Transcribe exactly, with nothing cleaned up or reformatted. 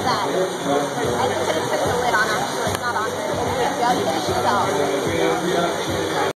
that? I think I just put the lid on, actually. It's not on. There you go. Finish yourself.